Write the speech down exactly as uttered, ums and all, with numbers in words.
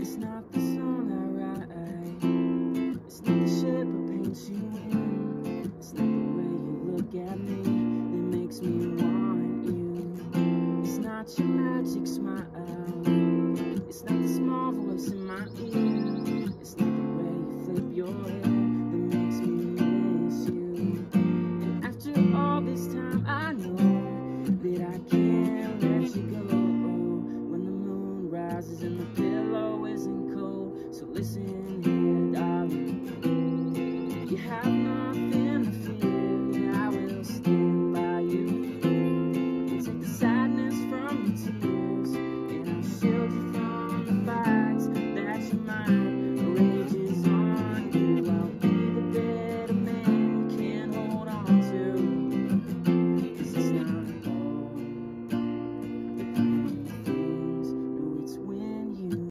It's not the song I write, it's not the shape I paint you in, it's not the way you look at me that makes me want you. It's not your magic smile, it's not the small voice in my ear, it's not the way you flip your hair that makes me miss you. And after all this time I know that I can't let you go. When the moon rises and the pillow isn't cold, so listen